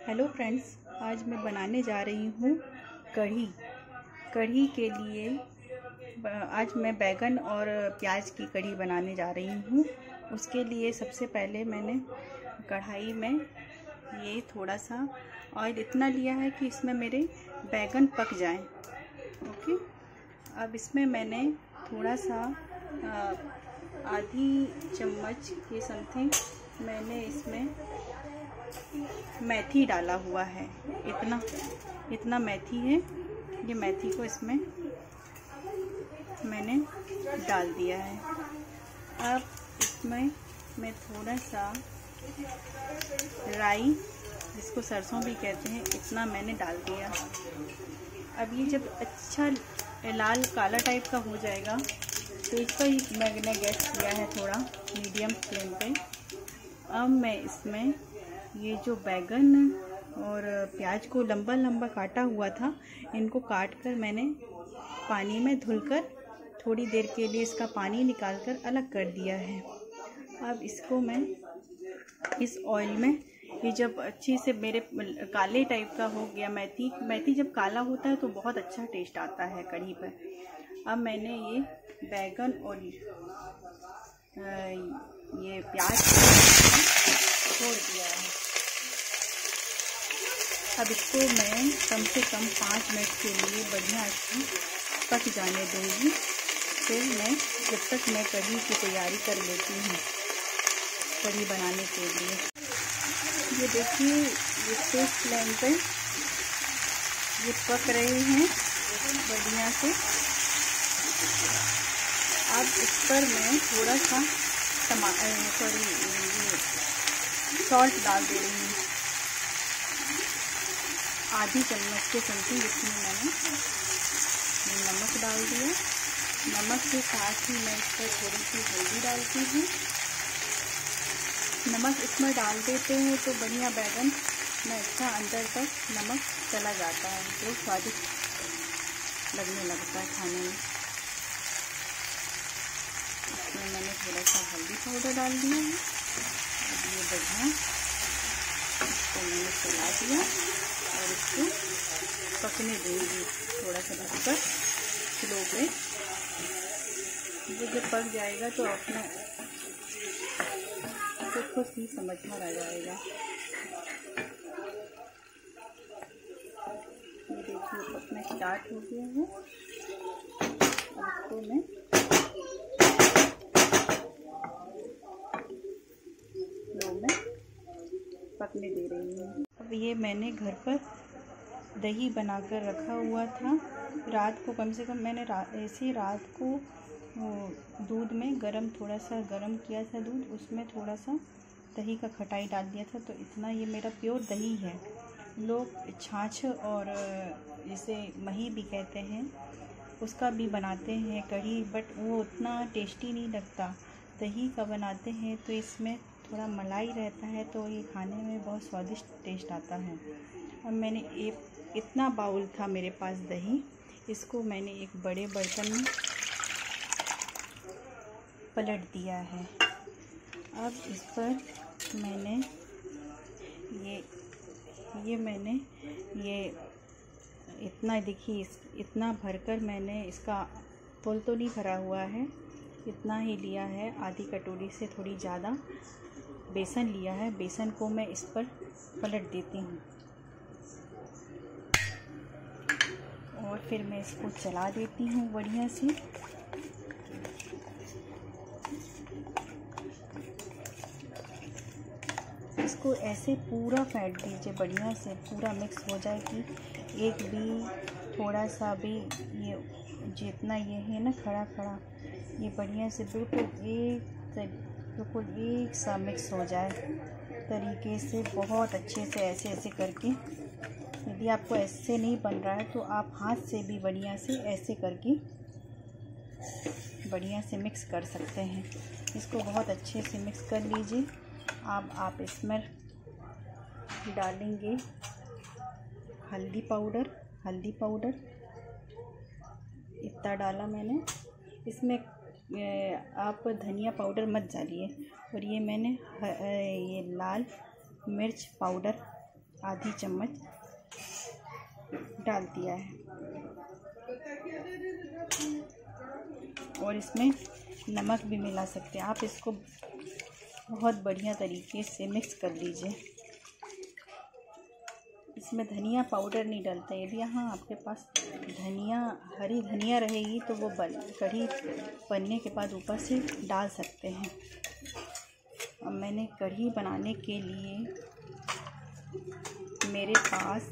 Hello friends, आज मैं बनाने जा रही हूँ कढ़ी। कढ़ी के लिए आज मैं बैगन और प्याज की कढ़ी बनाने जा रही हूँ। उसके लिए सबसे पहले मैंने कढ़ाई में ये थोड़ा सा ऑयल इतना लिया है कि इसमें मेरे बैगन पक जाएं। ओके, अब इसमें मैंने थोड़ा सा आधी चम्मच के समथिंग मैंने इसमें मेथी डाला हुआ है। इतना मेथी है। ये मेथी को इसमें मैंने डाल दिया है। अब इसमें मैं थोड़ा सा राई, जिसको सरसों भी कहते हैं, इतना मैंने डाल दिया। अब ये जब अच्छा लाल काला टाइप का हो जाएगा तो इस पर मैंने गैस किया है थोड़ा मीडियम फ्लेम पे। अब मैं इसमें ये जो बैगन और प्याज को लंबा लंबा काटा हुआ था, इनको काट कर मैंने पानी में धुलकर थोड़ी देर के लिए इसका पानी निकालकर अलग कर दिया है। अब इसको मैं इस ऑयल में, ये जब अच्छे से मेरे काले टाइप का हो गया, मेथी जब काला होता है तो बहुत अच्छा टेस्ट आता है कढ़ी पर। अब मैंने ये बैगन और ये प्याज छोड़ दिया है। अब इसको मैं कम से कम 5 मिनट के लिए बढ़िया अच्छी पक जाने दूँगी। फिर मैं जब तक मैं कढ़ी की तैयारी कर लेती हूँ कढ़ी बनाने के लिए। ये देखिए, ये तेज फ्लेम पे ये पक रहे हैं बढ़िया से। अब इस पर मैं थोड़ा सा सॉल्ट डाल दे रही हूँ, आधी चम्मच के समथिंग। इसमें मैंने नमक डाल दिया। नमक के साथ ही मैं इस पर थोड़ी सी हल्दी डालती हूँ। नमक इसमें डाल देते हैं तो बढ़िया बैगन में अच्छा अंदर तक नमक चला जाता है, तो स्वादिष्ट लगने लगता है खाने में। इसमें मैंने थोड़ा सा हल्दी पाउडर डाल दिया है। अब ये बढ़िया इसको मैंने चला दिया और इसको पकने देंगे थोड़ा सा ढककर स्लो पे। जब पक जाएगा तो अपना खुद ही समझ में आ जाएगा। ये देखिए पकना स्टार्ट हो गया है। अब इसको मैं पकने दे रही हूँ। अब ये मैंने घर पर दही बनाकर रखा हुआ था रात को, कम से कम मैंने ऐसे रात को दूध में थोड़ा सा गरम किया था दूध, उसमें थोड़ा सा दही का खटाई डाल दिया था। तो इतना ये मेरा प्योर दही है। लोग छाछ और जिसे मही भी कहते हैं उसका भी बनाते हैं कढ़ी, बट वो उतना टेस्टी नहीं लगता। दही का बनाते हैं तो इसमें थोड़ा मलाई रहता है, तो ये खाने में बहुत स्वादिष्ट टेस्ट आता है। अब मैंने इतना बाउल था मेरे पास दही, इसको मैंने एक बड़े बर्तन में पलट दिया है। अब इस पर मैंने ये इतना, देखिए इतना भरकर मैंने, इसका फुल तो नहीं भरा हुआ है, इतना ही लिया है। आधी कटोरी से थोड़ी ज़्यादा बेसन लिया है। बेसन को मैं इस पर पलट देती हूँ और फिर मैं इसको चला देती हूँ बढ़िया से। इसको ऐसे पूरा फेंट दीजिए, बढ़िया से पूरा मिक्स हो जाए कि एक भी थोड़ा सा भी ये जितना ये है ना खड़ा ये बढ़िया से बिल्कुल एक सा मिक्स हो जाए तरीके से, बहुत अच्छे से ऐसे करके। यदि आपको ऐसे नहीं बन रहा है तो आप हाथ से भी बढ़िया से ऐसे करके बढ़िया से मिक्स कर सकते हैं। इसको बहुत अच्छे से मिक्स कर लीजिए। अब आप इसमें डालेंगे हल्दी पाउडर इतना डाला मैंने। इसमें आप धनिया पाउडर मत डालिए। और ये मैंने ये लाल मिर्च पाउडर आधी चम्मच डाल दिया है और इसमें नमक भी मिला सकते हैं आप। इसको बहुत बढ़िया तरीके से मिक्स कर लीजिए। इसमें धनिया पाउडर नहीं डलता। यदि यहाँ आपके पास धनिया, हरी धनिया रहेगी तो वो कढ़ी बनने के बाद ऊपर से डाल सकते हैं। अब मैंने कढ़ी बनाने के लिए मेरे पास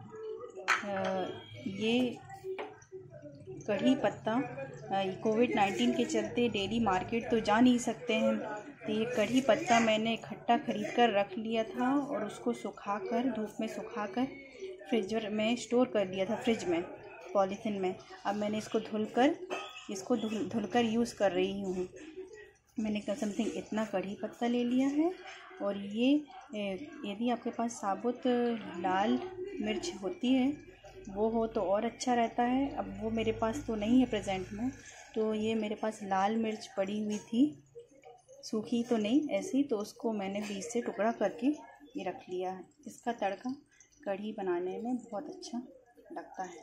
ये कढ़ी पत्ता, कोविड-19 के चलते डेली मार्केट तो जा नहीं सकते हैं, तो ये कढ़ी पत्ता मैंने इकट्ठा खरीद कर रख लिया था और उसको सुखाकर, धूप में सुखाकर फ्रीजर में स्टोर कर दिया था, फ्रिज में पॉलीथीन में। अब मैंने इसको धुलकर यूज़ कर रही हूँ। मैंने समथिंग इतना कढ़ी पत्ता ले लिया है और ये यदि आपके पास साबुत लाल मिर्च होती है वो हो तो और अच्छा रहता है। अब वो मेरे पास तो नहीं है प्रेजेंट में, तो ये मेरे पास लाल मिर्च पड़ी हुई थी, सूखी तो नहीं ऐसी, तो उसको मैंने बीच से टुकड़ा करके ये रख लिया है। इसका तड़का कढ़ी बनाने में बहुत अच्छा लगता है।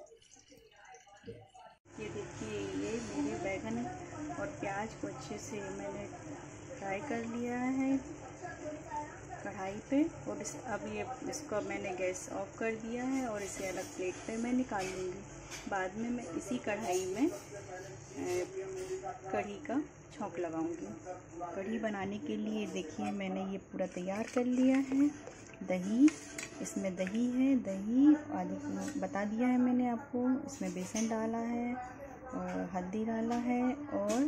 ये देखिए, ये मेरे बैंगन और प्याज को अच्छे से मैंने फ्राई कर लिया है कढ़ाई पे और अब इसको मैंने गैस ऑफ कर दिया है और इसे अलग प्लेट पे मैं निकाल लूँगी। बाद में मैं इसी कढ़ाई में कढ़ी का छौंक लगाऊंगी। कढ़ी बनाने के लिए देखिए मैंने ये पूरा तैयार कर लिया है। दही, इसमें दही है, दही आधी बता दिया है मैंने आपको। इसमें बेसन डाला है और हल्दी डाला है और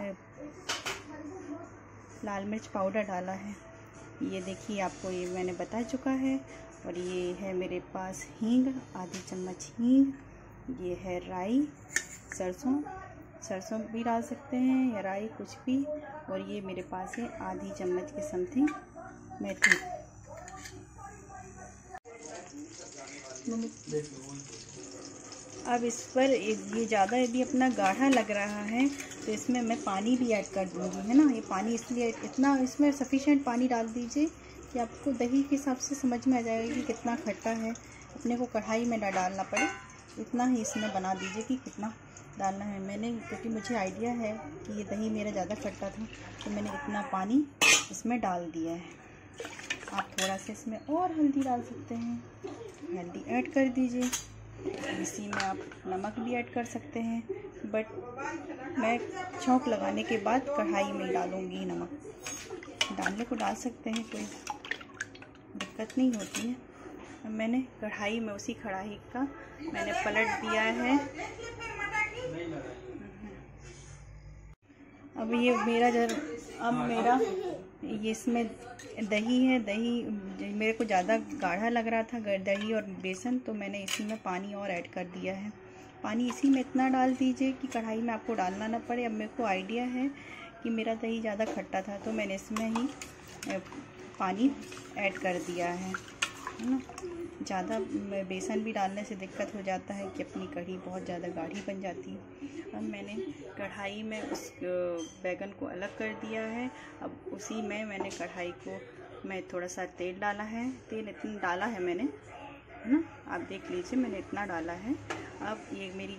लाल मिर्च पाउडर डाला है। ये देखिए आपको ये मैंने बता चुका है। और ये है मेरे पास हींग, आधी चम्मच हींग। ये है राई, सरसों भी डाल सकते हैं या राई, कुछ भी। और ये मेरे पास है आधी चम्मच के समथिंग मेथी। अब इस पर ये ज़्यादा यदि अपना गाढ़ा लग रहा है तो इसमें मैं पानी भी ऐड कर दूँगी, है ना। ये पानी इसलिए इतना इसमें सफिशिएंट पानी डाल दीजिए कि आपको दही के हिसाब से समझ में आ जाएगा कि कितना खट्टा है, अपने को कढ़ाई में ना डालना पड़े, इतना ही इसमें बना दीजिए कि कितना डालना है। मैंने, क्योंकि मुझे आइडिया है कि ये दही मेरा ज़्यादा खट्टा था, तो मैंने इतना पानी इसमें डाल दिया है। आप थोड़ा सा इसमें और हल्दी डाल सकते हैं, हल्दी ऐड कर दीजिए। इसी में आप नमक भी ऐड कर सकते हैं, बट मैं छौंक लगाने के बाद कढ़ाई में डालूँगी नमक। डालने को डाल सकते हैं, कोई दिक्कत नहीं होती है। अब मैंने कढ़ाई में, उसी कढ़ाई का मैंने पलट दिया है। अब ये मेरा ये इसमें दही है। दही मेरे को ज़्यादा गाढ़ा लग रहा था, दही और बेसन, तो मैंने इसी में पानी और ऐड कर दिया है। पानी इसी में इतना डाल दीजिए कि कढ़ाई में आपको डालना ना पड़े। अब मेरे को आइडिया है कि मेरा दही ज़्यादा खट्टा था, तो मैंने इसमें ही पानी ऐड कर दिया है ना। ज़्यादा बेसन भी डालने से दिक्कत हो जाता है कि अपनी कढ़ी बहुत ज़्यादा गाढ़ी बन जाती है। अब मैंने कढ़ाई में उस बैंगन को अलग कर दिया है। अब उसी में मैंने कढ़ाई को मैं थोड़ा सा तेल डाला है। तेल इतना डाला है मैंने, है ना, आप देख लीजिए, मैंने इतना डाला है। अब ये मेरी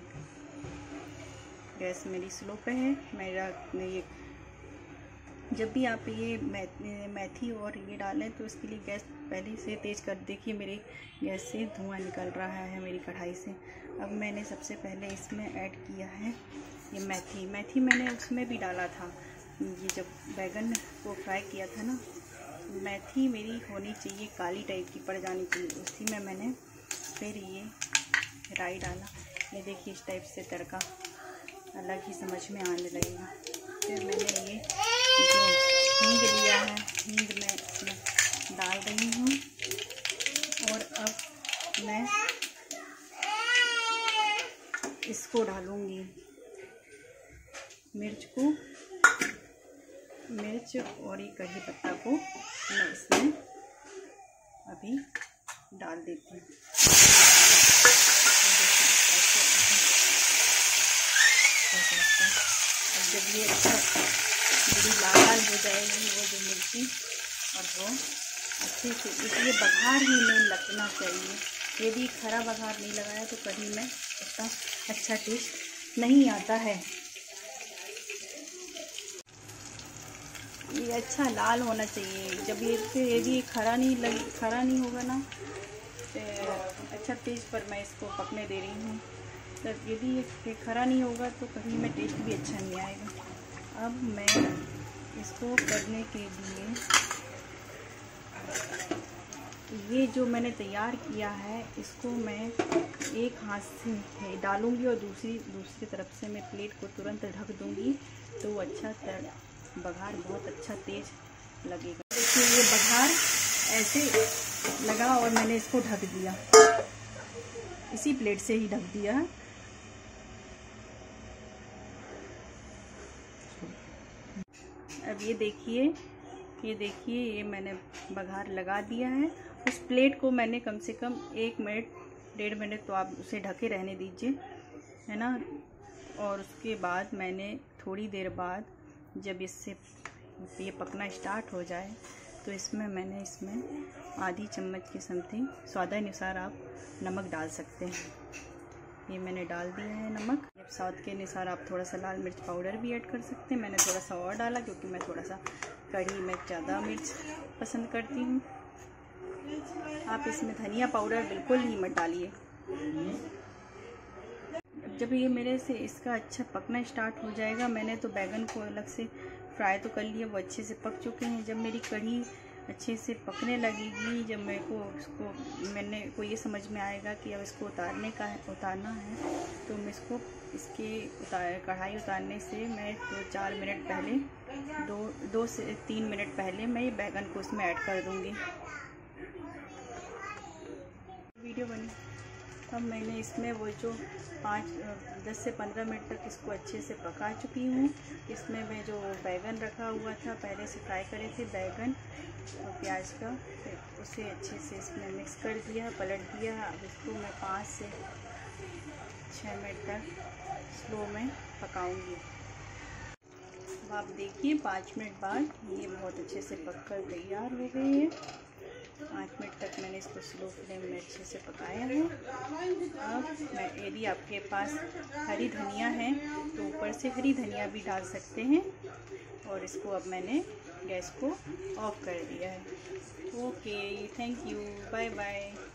गैस मेरी स्लो पे है। ये जब भी आप ये मेथी और ये डालें तो इसके लिए गैस पहले से तेज़ कर देखिए। मेरी गैस से धुआं निकल रहा है मेरी कढ़ाई से। अब मैंने सबसे पहले इसमें ऐड किया है ये मेथी मैंने उसमें भी डाला था, ये जब बैंगन को फ्राई किया था ना। मेथी मेरी होनी चाहिए काली टाइप की पड़ जानी चाहिए। उसी में मैंने फिर ये राई डाला। ये देखिए इस टाइप से तड़का अलग ही समझ में आने लगेगा। फिर मैंने ये जो हींग लिया है, हींग मैं इसमें डाल रही हूँ। और अब मैं इसको डालूँगी मिर्च और ये कढ़ी पत्ता को मैं इसमें अभी डाल देती हूँ। अब जब ये अच्छा मेरी लाल हो जाएगी वो जो मिर्ची और वो अच्छे से, इसलिए बघार ही में लगना चाहिए। यदि खरा बघार नहीं लगाया तो कढ़ी में इतना अच्छा टेस्ट नहीं आता है। ये अच्छा लाल होना चाहिए। जब यदि खरा नहीं होगा ना तो अच्छा तेज पर मैं इसको पकने दे रही हूँ। तब यदि ये खरा नहीं होगा तो कढ़ी में टेस्ट भी अच्छा नहीं आएगा। अब मैं इसको करने के लिए ये जो मैंने तैयार किया है इसको मैं एक हाथ से डालूंगी और दूसरी तरफ से मैं प्लेट को तुरंत ढक दूंगी, तो अच्छा बघार बहुत अच्छा तेज लगेगा। देखिए ये बघार ऐसे लगा और मैंने इसको ढक दिया, इसी प्लेट से ही ढक दिया है। अब ये देखिए ये मैंने बघार लगा दिया है। उस प्लेट को मैंने कम से कम 1 मिनट 1.5 मिनट तो आप उसे ढके रहने दीजिए, है ना। और उसके बाद मैंने थोड़ी देर बाद जब इससे ये पकना स्टार्ट हो जाए तो मैंने इसमें आधी चम्मच के समथिंग स्वादानुसार आप नमक डाल सकते हैं। ये मैंने डाल दिया है नमक। अब स्वाद के अनुसार आप थोड़ा सा लाल मिर्च पाउडर भी ऐड कर सकते हैं। मैंने थोड़ा सा और डाला क्योंकि मैं थोड़ा सा कढ़ी में ज़्यादा मिर्च पसंद करती हूँ। आप इसमें धनिया पाउडर बिल्कुल ही मत डालिए। जब ये मेरे से इसका अच्छा पकना स्टार्ट हो जाएगा, मैंने तो बैगन को अलग से फ्राई तो कर लिया, वो अच्छे से पक चुके हैं। जब मेरी कढ़ी अच्छे से पकने लगेगी, जब मेरे को ये समझ में आएगा कि अब इसको उतारना है, तो मैं कढ़ाई उतारने से मैं 2-4 मिनट पहले 2 से 3 मिनट पहले मैं ये बैगन को उसमें ऐड कर दूँगी। वीडियो बनी। अब मैंने इसमें वो जो 10 से 15 मिनट तक इसको अच्छे से पका चुकी हूँ। इसमें मैं जो बैगन रखा हुआ था, पहले से फ्राई करे थे बैगन और प्याज का, उसे अच्छे से इसमें मिक्स कर दिया, पलट दिया। अब इसको मैं 5 से 6 मिनट तक स्लो में पकाऊंगी। अब आप देखिए 5 मिनट बाद ये बहुत अच्छे से पककर तैयार हो गई है। 5 मिनट तक मैंने इसको स्लो फ्लेम में अच्छे से पकाया है। अब यदि आपके पास हरी धनिया है तो ऊपर से हरी धनिया भी डाल सकते हैं। और इसको अब मैंने गैस को ऑफ कर दिया है। Okay, thank you, bye bye.